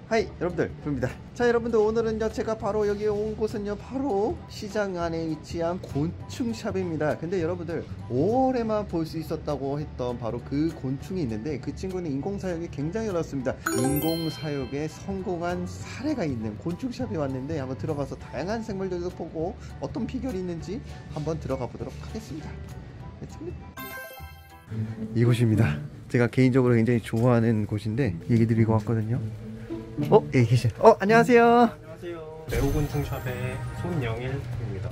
하이 여러분들 부릅니다. 자 여러분들 오늘은요 제가 바로 여기 온 곳은요 바로 시장 안에 위치한 곤충샵입니다. 근데 여러분들 5월에만 볼 수 있었다고 했던 바로 그 곤충이 있는데 그 친구는 인공사육이 굉장히 어렵습니다. 인공사육에 성공한 사례가 있는 곤충샵에 왔는데 한번 들어가서 다양한 생물들도 보고 어떤 비결이 있는지 한번 들어가 보도록 하겠습니다. 이곳입니다. 제가 개인적으로 굉장히 좋아하는 곳인데 얘기 드리고 왔거든요. 여기 계신. 안녕하세요. 안녕하세요. 네오곤충샵의 손영일입니다.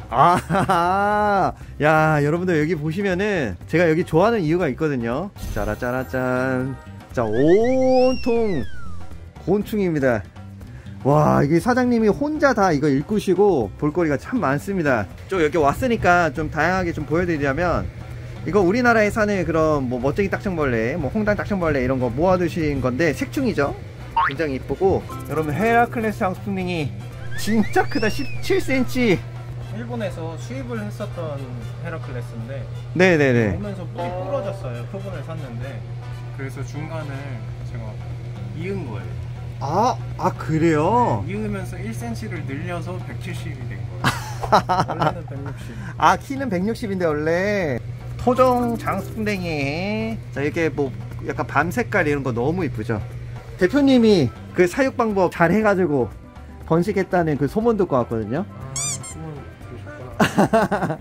야 여러분들 여기 보시면은 제가 여기 좋아하는 이유가 있거든요. 짜라짜라짠. 자 온통 곤충입니다. 와 이게 사장님이 혼자 다 이거 일구시고 볼거리가 참 많습니다. 좀 여기 왔으니까 좀 다양하게 좀 보여드리자면 이거 우리나라에 사는 그런 뭐 멋쟁이 딱정벌레, 뭐 홍당 딱정벌레 이런 거 모아두신 건데 색중이죠. 굉장히 이쁘고 여러분 헤라클레스 장수풍뎅이 진짜 크다. 17cm. 일본에서 수입을 했었던 헤라클레스인데 네네네 오면서 뿔이 부러졌어요. 표본을 샀는데 그래서 중간을 제가 이은 거예요. 그래요? 네, 이으면서 1cm를 늘려서 170이 된 거예요. 원래는 160. 키는 160인데 원래 토종 장수풍뎅이. 자 이렇게 뭐 약간 밤 색깔 이런 거 너무 이쁘죠. 대표님이 그 사육 방법 잘 해가지고 번식했다는 그 소문 듣고 왔거든요. 소문 들으셨구나.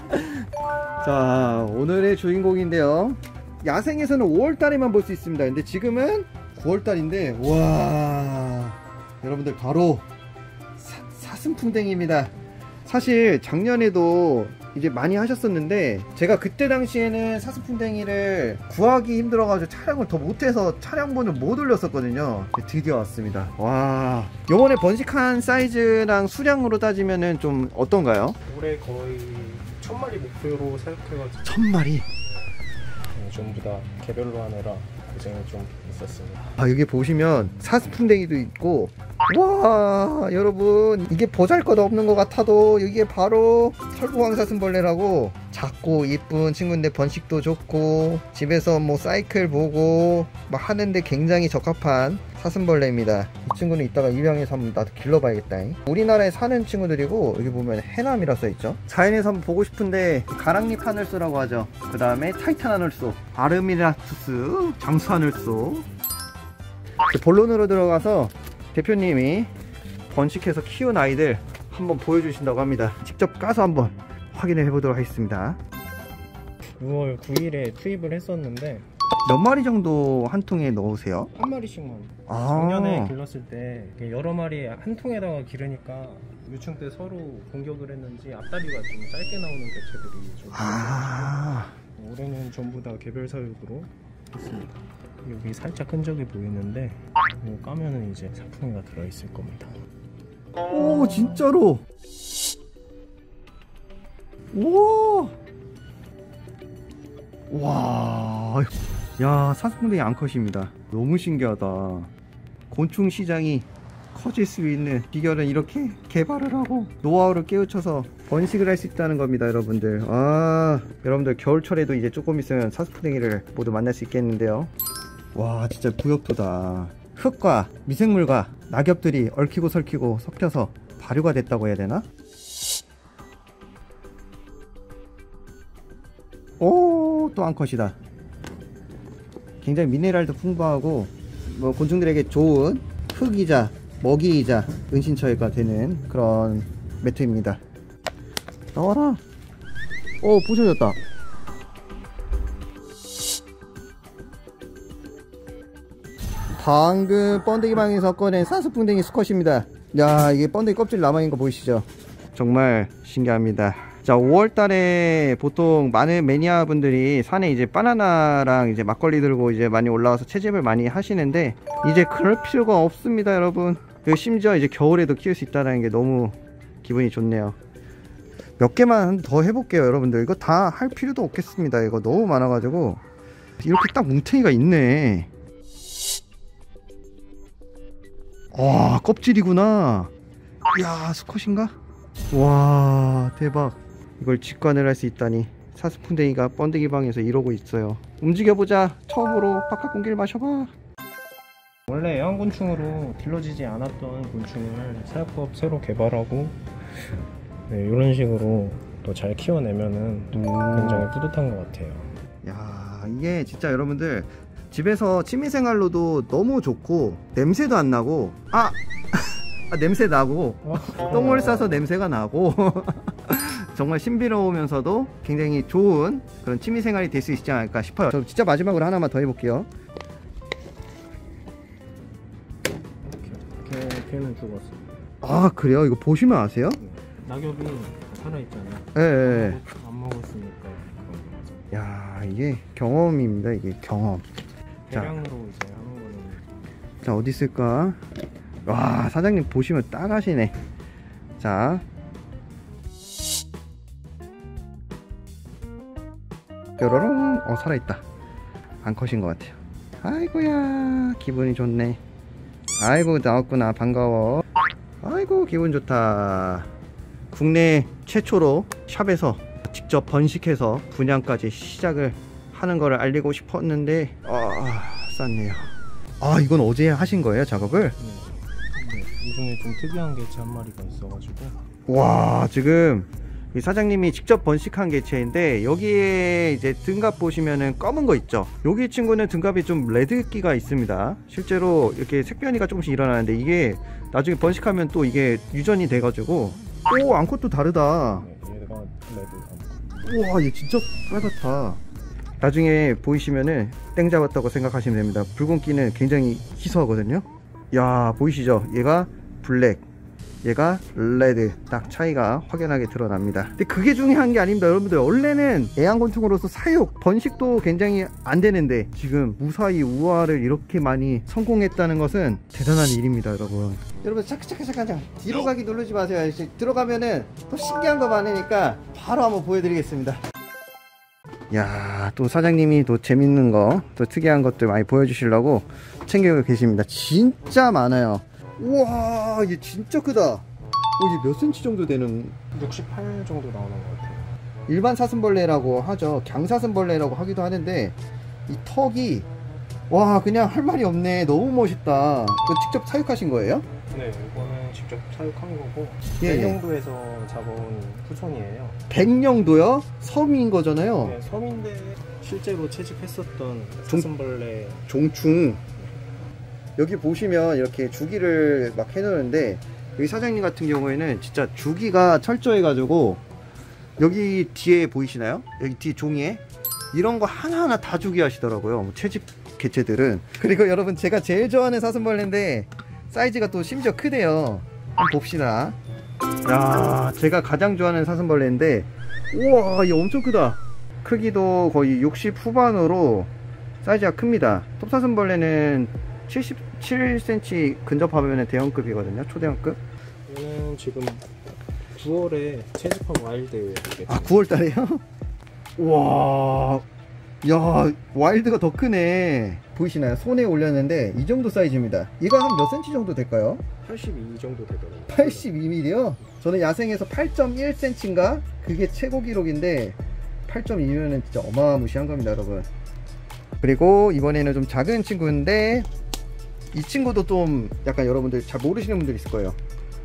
자 오늘의 주인공인데요. 야생에서는 5월달에만 볼 수 있습니다. 근데 지금은 9월달인데 와 여러분들 바로 사슴풍뎅이입니다. 사실 작년에도 이제 많이 하셨었는데 제가 그때 당시에는 사슴풍뎅이를 구하기 힘들어가지고 촬영을 더 못해서 촬영본을 못 올렸었거든요. 드디어 왔습니다. 와 요번에 번식한 사이즈랑 수량으로 따지면은 좀 어떤가요? 올해 거의 1000마리 목표로 사육해가지고 1000마리? 전부 다 개별로 하느라 고생이 좀 있었습니다. 여기 보시면 사슴풍뎅이도 있고 와 여러분 이게 보잘것없는 것 같아도 이게 바로 철부왕사슴벌레라고 작고 이쁜 친구인데 번식도 좋고 집에서 뭐 사이클 보고 막 하는데 굉장히 적합한 사슴벌레입니다. 이 친구는 이따가 입양해서 한번 나도 길러봐야겠다. 우리나라에 사는 친구들이고 여기 보면 해남이라 써있죠. 자연에서 한번 보고 싶은데 가랑잎 하늘소라고 하죠. 그 다음에 타이탄 하늘소, 아르미라투스, 장수 하늘소. 본론으로 들어가서 대표님이 번식해서 키운 아이들 한번 보여주신다고 합니다. 직접 까서 한번 확인해 보도록 하겠습니다. 6월 9일에 투입을 했었는데 몇 마리 정도 한 통에 넣으세요? 한 마리씩만. 작년에 길렀을 때 여러 마리 한 통에다가 기르니까 유충 때 서로 공격을 했는지 앞다리가 좀 짧게 나오는 개체들이 좀 올해는 전부 다 개별 사육으로 했습니다. 여기 살짝 흔적이 보이는데 이거 까면은 이제 사풍이가 들어있을 겁니다. 오 진짜로. 오. 와. 야 사슴풍뎅이 암컷입니다. 너무 신기하다. 곤충 시장이 커질 수 있는 비결은 이렇게 개발을 하고 노하우를 깨우쳐서 번식을 할 수 있다는 겁니다. 여러분들 여러분들 겨울철에도 이제 조금 있으면 사슴풍뎅이를 모두 만날 수 있겠는데요. 와 진짜 부엽도다. 흙과 미생물과 낙엽들이 얽히고 설키고 섞여서 발효가 됐다고 해야 되나? 오, 또 암컷이다. 굉장히 미네랄도 풍부하고 뭐 곤충들에게 좋은 흙이자 먹이이자 은신처가 되는 그런 매트입니다. 나와라. 부서졌다. 방금 번데기방에서 꺼낸 사슴풍뎅이 수컷입니다. 야 이게 번데기 껍질 남아있는 거 보이시죠? 정말 신기합니다. 자 5월달에 보통 많은 매니아 분들이 산에 이제 바나나랑 이제 막걸리 들고 이제 많이 올라와서 채집을 많이 하시는데 이제 그럴 필요가 없습니다. 여러분 심지어 이제 겨울에도 키울 수 있다는 게 너무 기분이 좋네요. 몇 개만 더 해볼게요. 여러분들 이거 다 할 필요도 없겠습니다. 이거 너무 많아가지고. 이렇게 딱 뭉탱이가 있네. 껍질이구나. 이야 수컷인가? 와 대박. 이걸 직관을 할 수 있다니. 사슴풍뎅이가 번데기 방에서 이러고 있어요. 움직여보자. 처음으로 바깥 공기를 마셔봐. 원래 애완곤충으로 길러지지 않았던 곤충을 사육법 새로 개발하고 이런 식으로 또 잘 키워내면은 굉장히 뿌듯한 것 같아요. 야, 이게 진짜 여러분들 집에서 취미생활로도 너무 좋고 냄새도 안 나고 냄새 나고 똥을 싸서 냄새가 나고 정말 신비로우면서도 굉장히 좋은 그런 취미생활이 될 수 있지 않을까 싶어요. 저 진짜 마지막으로 하나만 더 해볼게요. 걔는 죽었어. 아, 그래요? 이거 보시면 아세요? 낙엽이 살아있잖아요. 예. 안 먹었으니까. 야, 이게 경험입니다. 이게 경험. 대량으로 이제 하는 거는. 자, 어디 있을까? 와, 사장님 보시면 딱 하시네. 자, 뾰로롱. 살아있다. 암컷인 것 같아요. 아이고야, 기분이 좋네. 아이고, 나왔구나. 반가워. 아이고, 기분 좋다. 국내 최초로 샵에서 직접 번식해서 분양까지 시작을 하는 거를 알리고 싶었는데 쌌네요. 이건 어제 하신 거예요, 작업을? 네. 이 중에 좀 특이한 개체 한 마리가 있어가지고. 와, 지금 이 사장님이 직접 번식한 개체인데 여기에 이제 등갑 보시면은 검은 거 있죠. 여기 친구는 등갑이 좀 레드기가 있습니다. 실제로 이렇게 색변이가 조금씩 일어나는데 이게 나중에 번식하면 또 이게 유전이 돼가지고 암컷도 다르다. 네, 얘가 레드. 우와, 얘 진짜 빨갛다. 나중에 보이시면은 땡 잡았다고 생각하시면 됩니다. 붉은기는 굉장히 희소하거든요. 야, 보이시죠? 얘가 블랙, 얘가 레드. 딱 차이가 확연하게 드러납니다. 근데 그게 중요한 게 아닙니다. 여러분들, 원래는 애완곤충으로서 사육, 번식도 굉장히 안 되는데 지금 무사히 우화를 이렇게 많이 성공했다는 것은 대단한 일입니다, 여러분. 여러분, 잠깐 뒤로 가기 누르지 마세요. 들어가면은 또 신기한 거 많으니까 바로 한번 보여드리겠습니다. 야, 또 사장님이 또 재밌는 거, 또 특이한 것들 많이 보여주시려고 챙기고 계십니다. 진짜 많아요. 우와, 얘 진짜 크다. 이게 몇 cm 정도 되는? 68 정도 나오는 것 같아요. 일반 사슴벌레라고 하죠. 강사슴벌레라고 하기도 하는데 이 턱이 와, 그냥 할 말이 없네. 너무 멋있다. 이거 직접 사육하신 거예요? 네, 이거는 직접 사육한 거고 예. 백령도에서 잡아온 후손이에요. 백령도요? 섬인 거잖아요. 네, 섬인데 실제로 채집했었던 사슴벌레 종충. 여기 보시면 이렇게 주기를 막 해놓는데 여기 사장님 같은 경우에는 진짜 주기가 철저해 가지고 여기 뒤에 보이시나요? 여기 뒤 종이에 이런 거 하나하나 다 주기 하시더라고요. 채집 개체들은. 그리고 여러분, 제가 제일 좋아하는 사슴벌레인데 사이즈가 또 심지어 크대요. 한번 봅시다. 야, 제가 가장 좋아하는 사슴벌레인데 우와, 얘 엄청 크다. 크기도 거의 60 후반으로 사이즈가 큽니다. 톱사슴벌레는 77cm 근접하면 대형급이거든요. 초대형급. 얘는 지금 9월에 채집한 와일드예요. 9월달에요? 우와, 야, 와일드가 더 크네. 보이시나요? 손에 올렸는데 이 정도 사이즈입니다. 얘가 한 몇 cm 정도 될까요? 82 정도 되더라고요. 82mm요? 저는 야생에서 8.1cm인가? 그게 최고 기록인데 8.2면은 진짜 어마무시한 겁니다, 여러분. 그리고 이번에는 좀 작은 친구인데 이 친구도 좀 약간 여러분들 잘 모르시는 분들 있을 거예요.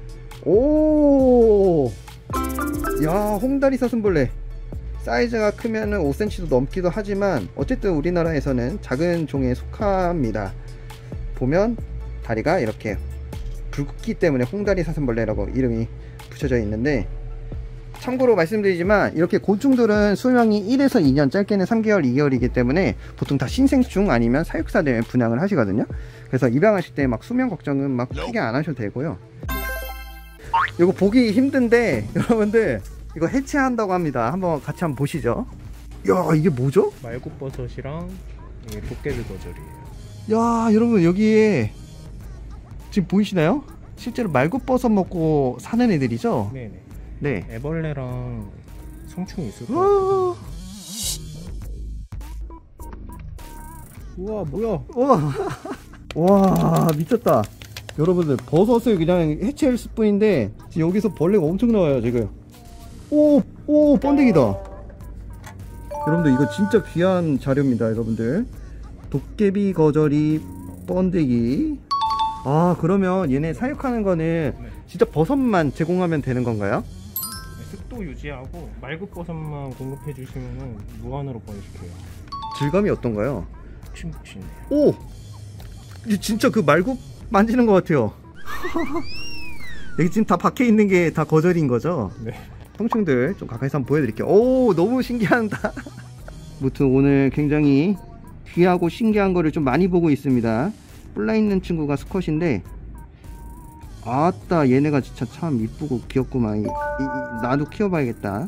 오, 야, 홍다리 사슴벌레. 사이즈가 크면은 5cm도 넘기도 하지만 어쨌든 우리나라에서는 작은 종에 속합니다. 보면 다리가 이렇게 붉기 때문에 홍다리 사슴벌레라고 이름이 붙여져 있는데, 참고로 말씀드리지만 이렇게 곤충들은 수명이 1에서 2년, 짧게는 3개월, 2개월이기 때문에 보통 다 신생충 아니면 사육사들 분양을 하시거든요. 그래서 입양하실 때 막 수명 걱정은 막 크게 안 하셔도 되고요. 이거 보기 힘든데 여러분들 이거 해체한다고 합니다. 한번 같이 한번 보시죠. 야, 이게 뭐죠? 말굽버섯이랑 도깨비 거절이에요. 야, 여러분, 여기에 지금 보이시나요? 실제로 말굽버섯 먹고 사는 애들이죠? 네네. 네. 애벌레랑 성충이 있을 거예요. 우와, 뭐야? 와, 미쳤다. 여러분들, 버섯을 그냥 해체했을 뿐인데 지금 여기서 벌레가 엄청 나와요, 지금. 오, 번데기다. 여러분들, 이거 진짜 귀한 자료입니다, 여러분들. 도깨비 거절이 번데기. 아, 그러면 얘네 사육하는 거는 네. 진짜 버섯만 제공하면 되는 건가요? 습도 유지하고 말굽버섯만 공급해 주시면 무한으로 번식해요. 질감이 어떤가요? 푹신푹신해요. 오! 이 진짜 그 말굽 만지는 것 같아요. 여기 지금 다 박혀 있는 게 다 거절인 거죠? 네. 성충들 좀 가까이서 한번 보여드릴게요. 오, 너무 신기하다. 아무튼 오늘 굉장히 귀하고 신기한 거를 좀 많이 보고 있습니다. 뿔나 있는 친구가 수컷인데, 아따, 얘네가 진짜 참 이쁘고 귀엽구만. 나도 키워봐야겠다.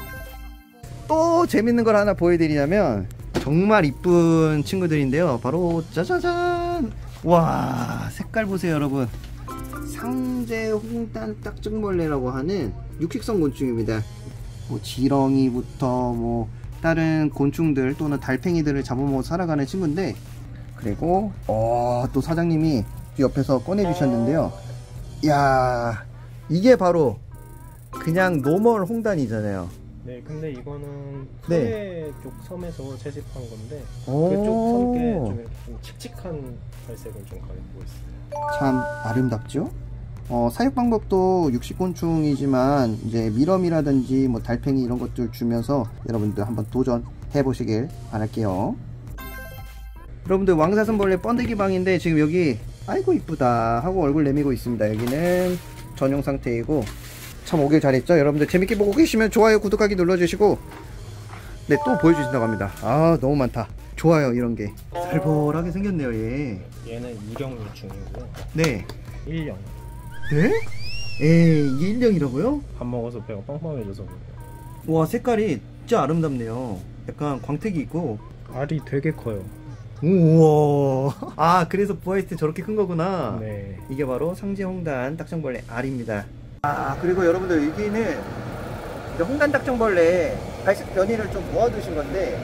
또 재밌는 걸 하나 보여드리냐면, 정말 이쁜 친구들인데요. 바로 짜자잔! 와, 색깔 보세요, 여러분. 상제 홍단 딱정벌레라고 하는 육식성 곤충입니다. 뭐 지렁이부터 뭐 다른 곤충들 또는 달팽이들을 잡아먹어 살아가는 친구인데, 그리고 또 사장님이 옆에서 꺼내 주셨는데요. 야, 이게 바로 그냥 노멀 홍단이잖아요. 네, 근데 이거는 네. 서해 쪽 섬에서 채집한 건데 오. 그쪽 섬께 좀 칙칙한 발색을 좀 가지고 있어요. 참 아름답죠? 사육 방법도 육식곤충이지만 이제 미럼이라든지 뭐 달팽이 이런 것들 주면서 여러분들 한번 도전해 보시길 바랄게요. 여러분들 왕사슴벌레 번데기 방인데 지금 여기 아이고 이쁘다 하고 얼굴 내미고 있습니다. 여기는 전용 상태이고 참 오길 잘했죠. 여러분들 재밌게 보고 계시면 좋아요 구독하기 눌러주시고, 네, 또 보여주신다고 합니다. 아, 너무 많다. 좋아요. 이런게 살벌하게 생겼네요. 얘. 얘는 유령 유충이고요. 네. 1령. 네? 에이, 이게 일령이라고요? 밥 먹어서 배가 빵빵해져서 그래요. 와, 색깔이 진짜 아름답네요. 약간 광택이 있고. 알이 되게 커요. 우와. 아, 그래서 부화했을 때 저렇게 큰 거구나. 네. 이게 바로 상제홍단 딱정벌레 알입니다. 아, 그리고 여러분들 여기는 이제 홍단 딱정벌레 발색 변이를 좀 모아두신 건데,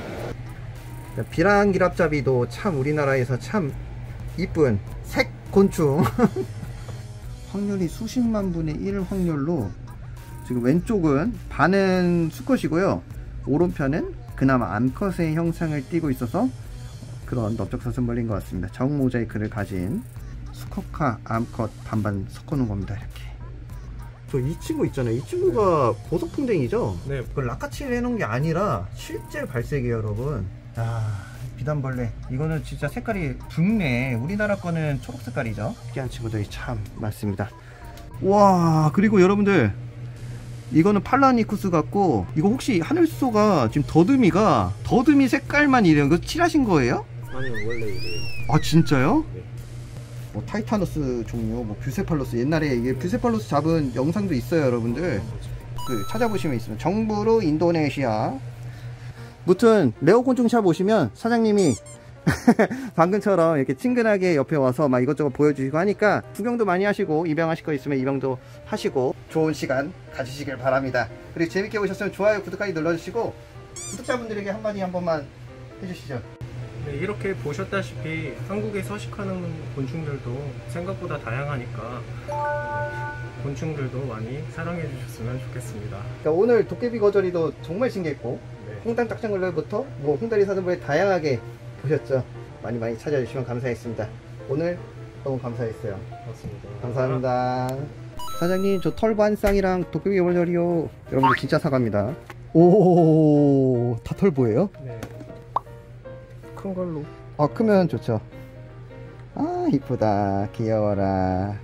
비랑기랍잡이도 참 우리나라에서 참 이쁜 색 곤충. 확률이 수십만 분의 1 확률로 지금 왼쪽은 반은 수컷이고요, 오른편은 그나마 암컷의 형상을 띠고 있어서 그런 넓적사슴벌레인 것 같습니다. 정모자이크를 가진 수컷과 암컷 반반 섞어놓은 겁니다. 이렇게. 저 이 친구 있잖아요. 이 친구가 보석풍뎅이죠? 네. 그걸 낚아치를 해놓은 게 아니라 실제 발색이에요, 여러분. 아, 비단벌레. 이거는 진짜 색깔이 붉네. 우리나라 거는 초록 색깔이죠. 특이한 친구들이 참 많습니다. 와, 그리고 여러분들 이거는 팔라니쿠스 같고, 이거 혹시 하늘소가 지금 더듬이 색깔만 이래요. 이거 칠하신 거예요? 아니요, 원래 이래요. 아, 진짜요? 네. 뭐 타이타노스 종류, 뭐 뷰세팔로스, 옛날에 이게 뷰세팔로스 잡은 영상도 있어요, 여러분들. 그 찾아보시면 있습니다. 정부르 인도네시아. 무튼 레어곤충샵 오시면 사장님이 방금처럼 이렇게 친근하게 옆에 와서 막 이것저것 보여주시고 하니까 구경도 많이 하시고, 입양하실 거 있으면 입양도 하시고 좋은 시간 가지시길 바랍니다. 그리고 재밌게 보셨으면 좋아요 구독하기 눌러주시고, 구독자분들에게 한마디 한 번만 해주시죠. 네, 이렇게 보셨다시피 한국에 서식하는 곤충들도 생각보다 다양하니까 곤충들도 많이 사랑해 주셨으면 좋겠습니다. 그러니까 오늘 도깨비 거저리도 정말 신기했고, 네. 홍단 딱정벌레부터 뭐 홍다리 사슴벌레 다양하게 보셨죠? 많이 찾아주시면 감사하겠습니다. 오늘 너무 감사했어요. 맞습니다. 감사합니다. 사장님, 저 털반쌍이랑 도깨비 거저리요. 여러분들 진짜 사과입니다. 오, 다 털보예요? 네. 큰 걸로. 아, 크면 좋죠. 아, 이쁘다. 귀여워라.